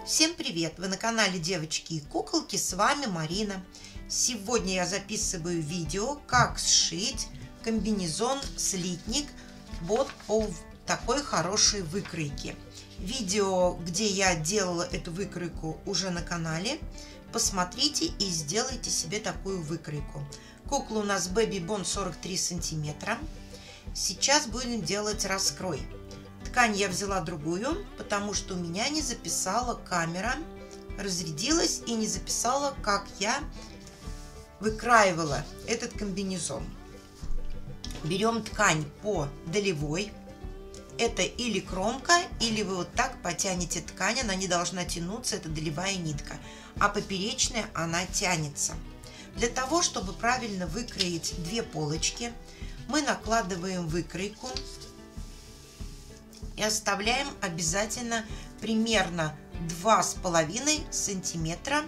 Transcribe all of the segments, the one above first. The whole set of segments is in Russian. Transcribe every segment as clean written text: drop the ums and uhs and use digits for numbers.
Всем привет! Вы на канале Девочки и Куколки, с вами Марина. Сегодня я записываю видео, как сшить комбинезон-слитник вот по такой хорошей выкройке. Видео, где я делала эту выкройку, уже на канале. Посмотрите и сделайте себе такую выкройку. Кукла у нас Baby Bond 43 сантиметра. Сейчас будем делать раскрой. Ткань я взяла другую, потому что у меня не записала камера, разрядилась и не записала, как я выкраивала этот комбинезон. Берем ткань по долевой. Это или кромка, или вы вот так потянете ткань, она не должна тянуться, это долевая нитка, а поперечная она тянется. Для того, чтобы правильно выкроить две полочки, мы накладываем выкройку и оставляем обязательно примерно 2,5 сантиметра.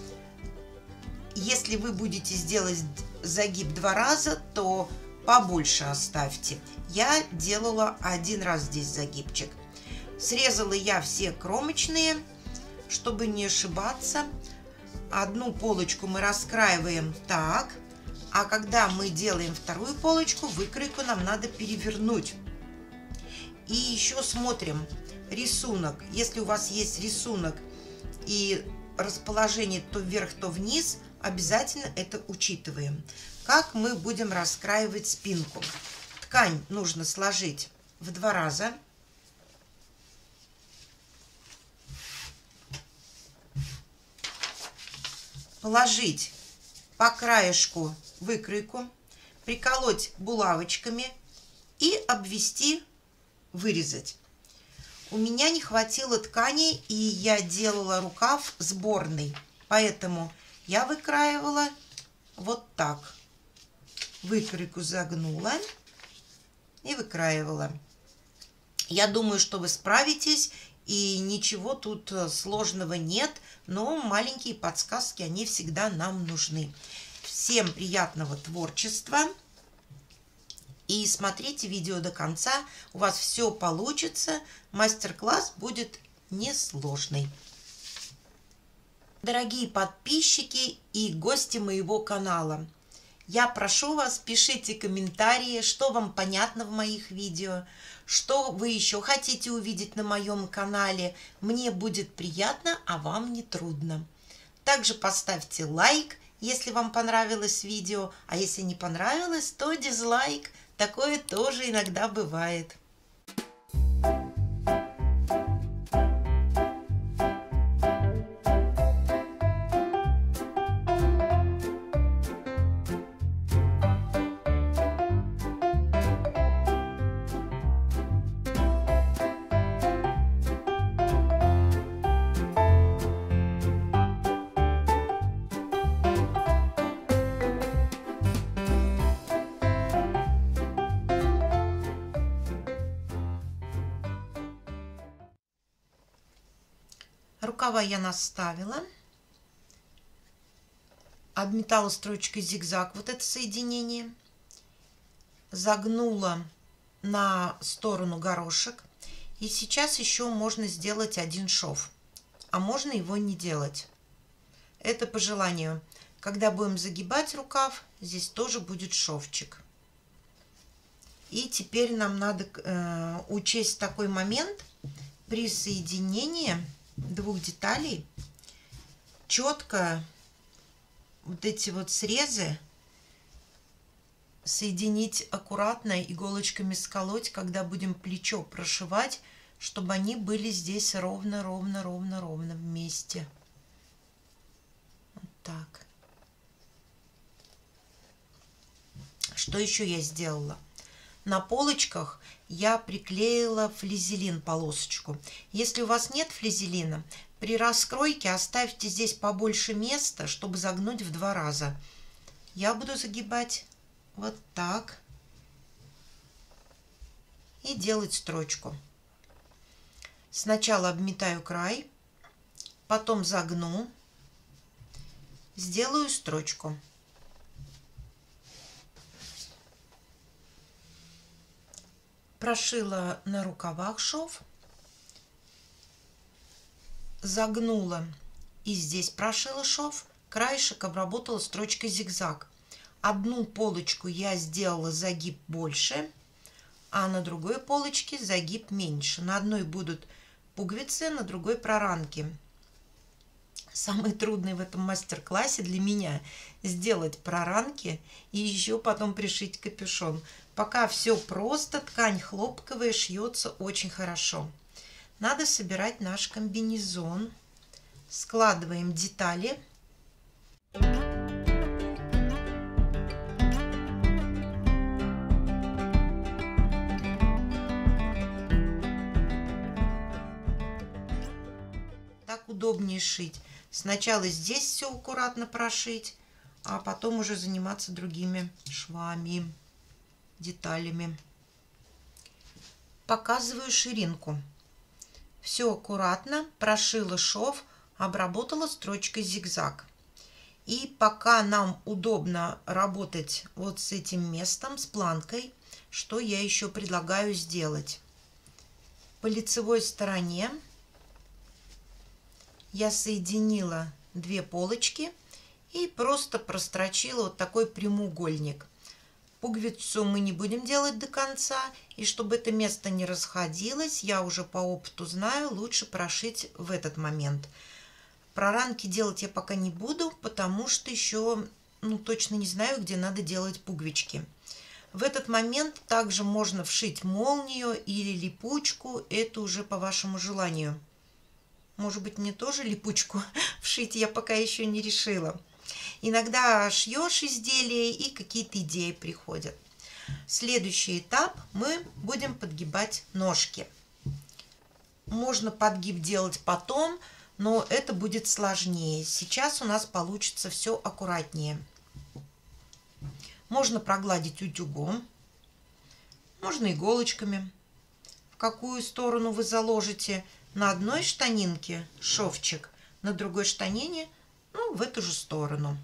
Если вы будете сделать загиб 2 раза, то побольше оставьте. Я делала 1 раз здесь загибчик. Срезала я все кромочные, чтобы не ошибаться. Одну полочку мы раскраиваем так, а когда мы делаем вторую полочку, выкройку нам надо перевернуть. И еще смотрим рисунок. Если у вас есть рисунок и расположение то вверх, то вниз, обязательно это учитываем. Как мы будем раскраивать спинку? Ткань нужно сложить в 2 раза. Положить по краешку выкройку, приколоть булавочками и обвести, вырезать. У меня не хватило ткани, и я делала рукав сборный, поэтому я выкраивала вот так. Выкройку загнула и выкраивала. Я думаю, что вы справитесь, и ничего тут сложного нет, но маленькие подсказки, они всегда нам нужны. Всем приятного творчества! И смотрите видео до конца, у вас все получится, мастер-класс будет несложный. Дорогие подписчики и гости моего канала, я прошу вас, пишите комментарии, что вам понятно в моих видео, что вы еще хотите увидеть на моем канале. Мне будет приятно, а вам не трудно. Также поставьте лайк, если вам понравилось видео, а если не понравилось, то дизлайк. Такое тоже иногда бывает. Рукава я наставила, обметала строчкой зигзаг вот это соединение, загнула на сторону горошек, и сейчас еще можно сделать 1 шов, а можно его не делать. Это по желанию. Когда будем загибать рукав, здесь тоже будет шовчик. И теперь нам надо учесть такой момент: при соединении 2 деталей четко вот эти вот срезы соединить аккуратно, иголочками сколоть, когда будем плечо прошивать, чтобы они были здесь ровно вместе. Вот так. Что еще я сделала? На полочках я приклеила флизелин, полосочку. Если у вас нет флизелина, при раскройке оставьте здесь побольше места, чтобы загнуть в 2 раза. Я буду загибать вот так и делать строчку. Сначала обметаю край, потом загну, сделаю строчку. Прошила на рукавах шов, загнула и здесь прошила шов, краешек обработала строчкой зигзаг. Одну полочку я сделала загиб больше, а на другой полочке загиб меньше. На одной будут пуговицы, на другой проранки. Самое трудное в этом мастер-классе для меня сделать проранки и еще потом пришить капюшон. Пока все просто, ткань хлопковая, шьется очень хорошо. Надо собирать наш комбинезон. Складываем детали. Так удобнее шить. Сначала здесь все аккуратно прошить, а потом уже заниматься другими швами, деталями. Показываю ширинку. Все аккуратно прошила шов, обработала строчкой зигзаг. И пока нам удобно работать вот с этим местом, с планкой, что я еще предлагаю сделать? По лицевой стороне я соединила две полочки и просто прострочила вот такой прямоугольник. Пуговицу мы не будем делать до конца, и чтобы это место не расходилось, я уже по опыту знаю, лучше прошить в этот момент. Проранки делать я пока не буду, потому что еще точно не знаю, где надо делать пуговички. В этот момент также можно вшить молнию или липучку, это уже по вашему желанию. Может быть, мне тоже липучку вшить, я пока еще не решила. Иногда шьешь изделие и какие-то идеи приходят. Следующий этап, мы будем подгибать ножки. Можно подгиб делать потом, но это будет сложнее. Сейчас у нас получится все аккуратнее. Можно прогладить утюгом, можно иголочками. В какую сторону вы заложите? На одной штанинке шовчик, на другой штанине в эту же сторону.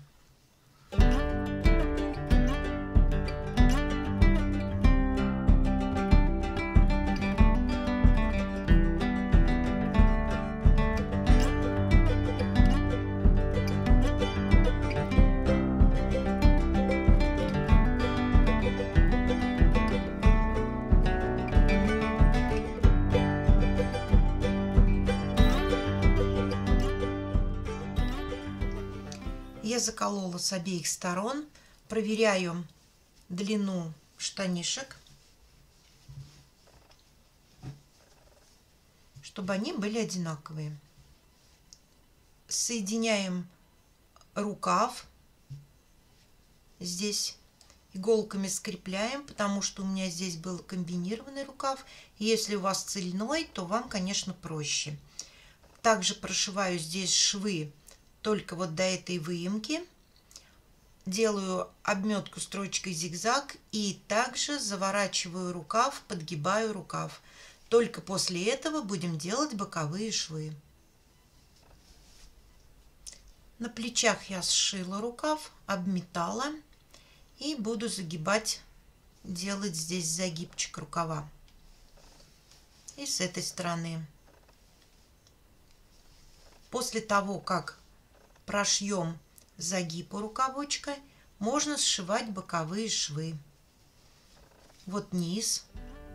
Я заколола с обеих сторон, проверяю длину штанишек, чтобы они были одинаковые. Соединяем рукав, здесь иголками скрепляем, потому что у меня здесь был комбинированный рукав. Если у вас цельной, то вам, конечно, проще. Также прошиваю здесь швы только вот до этой выемки. Делаю обметку строчкой зигзаг и также заворачиваю рукав, подгибаю рукав. Только после этого будем делать боковые швы. На плечах я сшила рукав, обметала и буду загибать, делать здесь загибчик рукава. И с этой стороны. После того, как прошьем загиб у рукавочка, можно сшивать боковые швы. Вот низ.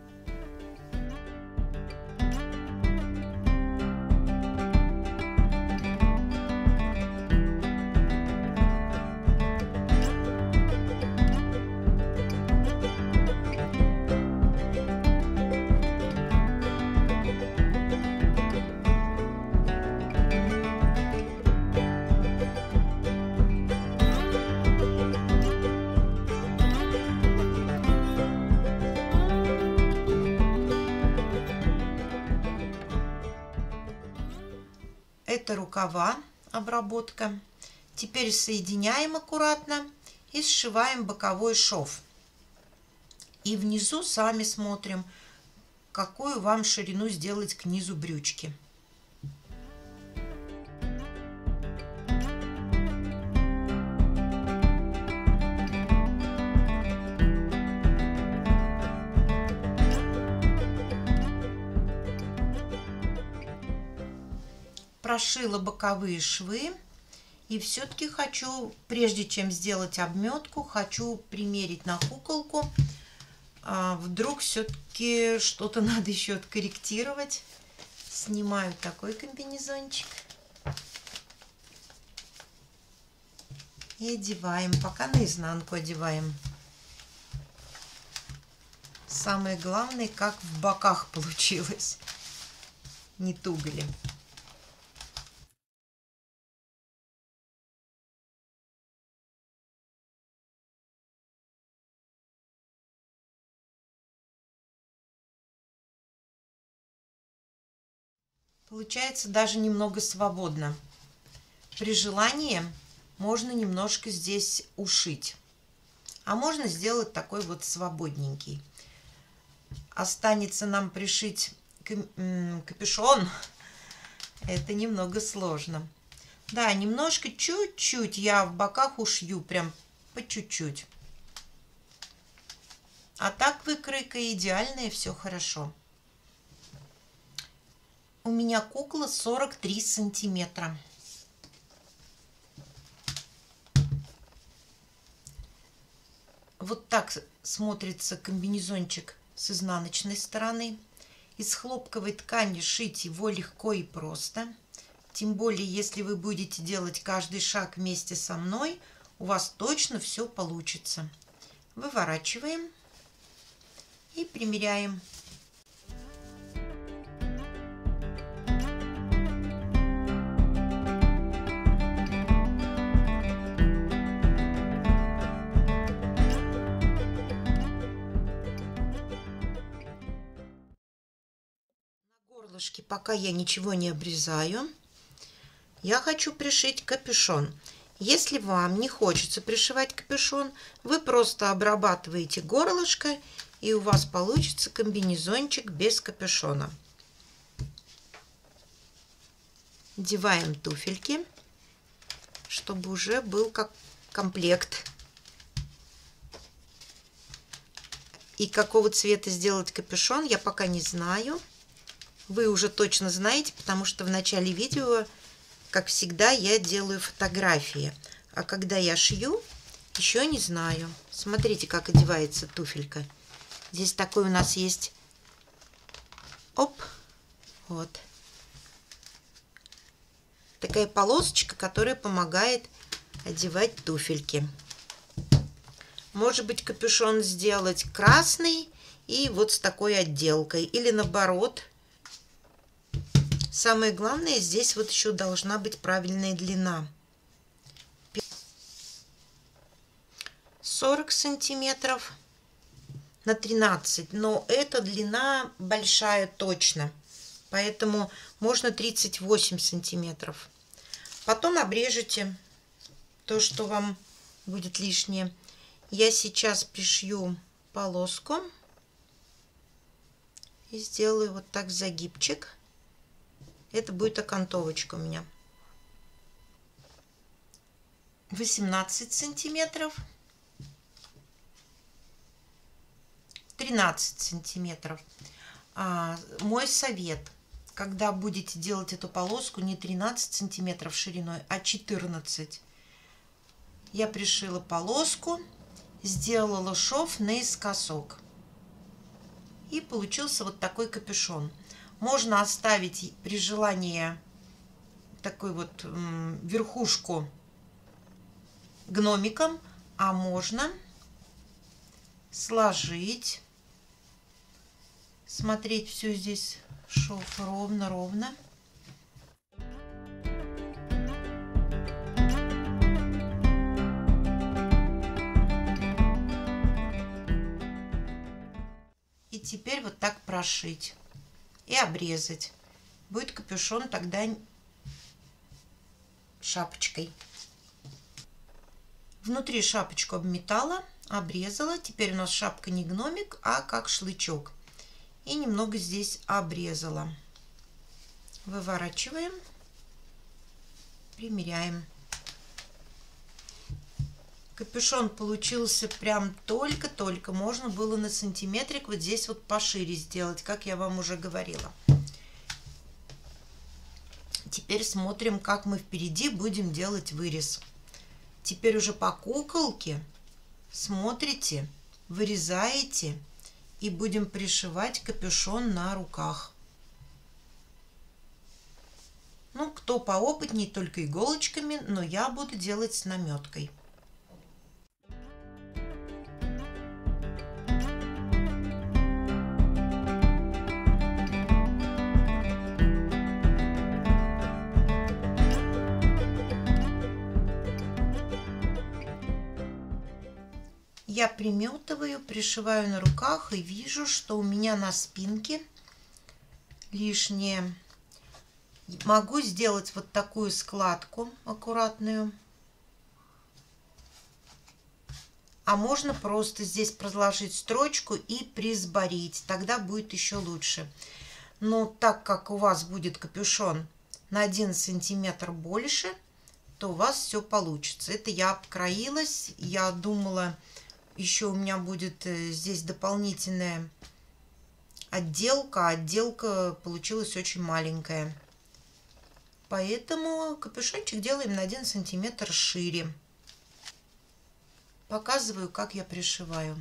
Это рукава, обработка. Теперь соединяем аккуратно и сшиваем боковой шов. И внизу сами смотрим, какую вам ширину сделать к низу брючки. прошила боковые швы. И все-таки хочу, прежде чем сделать обметку, хочу примерить на куколку. Вдруг все-таки что-то надо еще откорректировать. Снимаю такой комбинезончик. И одеваем, пока наизнанку одеваем. Самое главное, как в боках получилось. Не туго ли. Получается даже немного свободно. При желании можно немножко здесь ушить. А можно сделать такой вот свободненький. Останется нам пришить капюшон. Это немного сложно. Да, немножко, чуть-чуть я в боках ушью, прям по чуть-чуть. А так выкройка идеальная, все хорошо. У меня кукла 43 сантиметра. Вот так смотрится комбинезончик с изнаночной стороны. Из хлопковой ткани шить его легко и просто. Тем более, если вы будете делать каждый шаг вместе со мной, у вас точно все получится. Выворачиваем и примеряем. Пока я ничего не обрезаю, я хочу пришить капюшон. Если вам не хочется пришивать капюшон, вы просто обрабатываете горлышко, и у вас получится комбинезончик без капюшона. Надеваем туфельки, чтобы уже был как комплект. И какого цвета сделать капюшон, я пока не знаю. Вы уже точно знаете, потому что в начале видео, как всегда, я делаю фотографии. А когда я шью, еще не знаю. Смотрите, как одевается туфелька. Здесь такой у нас есть... Оп! Вот. Такая полосочка, которая помогает одевать туфельки. Может быть, капюшон сделать красный и вот с такой отделкой. Или наоборот... Самое главное, здесь вот еще должна быть правильная длина. 40 сантиметров на 13, но эта длина большая точно, поэтому можно 38 сантиметров. Потом обрежете то, что вам будет лишнее. Я сейчас пришью полоску и сделаю вот так загибчик. Это будет окантовочка у меня. 18 сантиметров. 13 сантиметров. Мой совет, когда будете делать эту полоску, не 13 сантиметров шириной, а 14. Я пришила полоску, сделала шов наискосок. И получился вот такой капюшон. Можно оставить при желании такой вот верхушку гномиком, а можно сложить, смотреть все здесь шов ровно-ровно. И теперь вот так прошить и обрезать. Будет капюшон тогда шапочкой. Внутри шапочку обметала, обрезала. Теперь у нас шапка не гномик, а как шлычок. И немного здесь обрезала. Выворачиваем, примеряем. Капюшон получился прям только-только. Можно было на сантиметрик вот здесь вот пошире сделать, как я вам уже говорила. Теперь смотрим, как мы впереди будем делать вырез. Теперь уже по куколке смотрите, вырезаете и будем пришивать капюшон на руках. Ну, кто поопытней, только иголочками, но я буду делать с наметкой. Я приметываю, пришиваю на руках и вижу, что у меня на спинке лишнее. Могу сделать вот такую складку аккуратную. А можно просто здесь проложить строчку и присборить. Тогда будет еще лучше. Но так как у вас будет капюшон на 1 сантиметр больше, то у вас все получится. Это я обкроилась. Я думала, еще у меня будет здесь дополнительная отделка. Отделка получилась очень маленькая. Поэтому капюшончик делаем на 1 сантиметр шире. Показываю, как я пришиваю.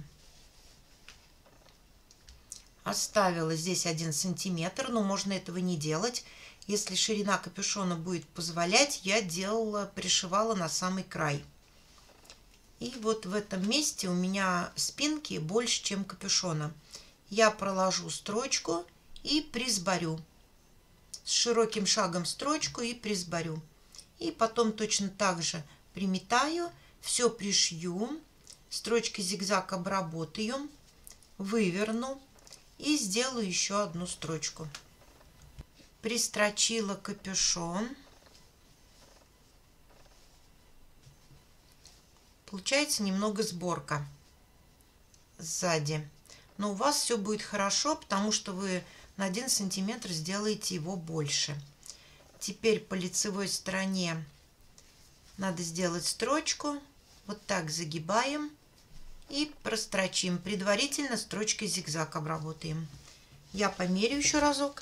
Оставила здесь 1 сантиметр, но можно этого не делать. Если ширина капюшона будет позволять, я пришивала на самый край. И вот в этом месте у меня спинки больше, чем капюшона. Я проложу строчку и присборю. С широким шагом строчку и присборю. И потом точно так же приметаю, все пришью, строчкой зигзаг обработаю, выверну и сделаю еще одну строчку. Пристрочила капюшон. Получается немного сборка сзади. Но у вас все будет хорошо, потому что вы на 1 сантиметр сделаете его больше. Теперь по лицевой стороне надо сделать строчку. Вот так загибаем и прострочим. Предварительно строчкой зигзаг обработаем. Я померю еще разок.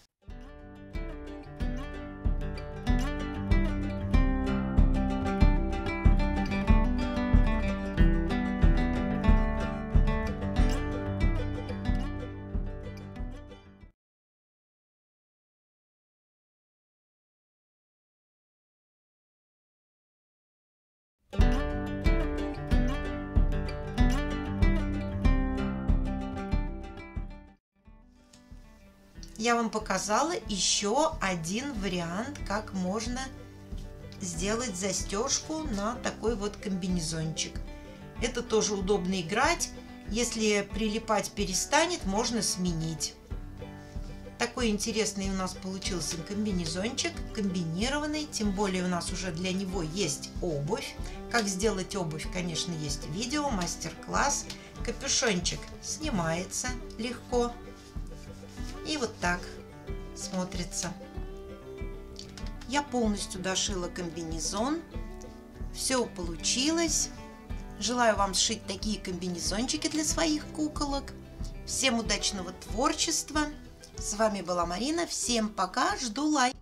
Я вам показала еще один вариант, как можно сделать застежку на такой вот комбинезончик. Это тоже удобно играть. Если прилипать перестанет, можно сменить. Такой интересный у нас получился комбинезончик, комбинированный. Тем более у нас уже для него есть обувь. Как сделать обувь, конечно, есть видео, мастер-класс. Капюшончик снимается легко. И вот так смотрится. Я полностью дошила комбинезон. Все получилось. Желаю вам сшить такие комбинезончики для своих куколок. Всем удачного творчества. С вами была Марина. Всем пока. Жду лайк.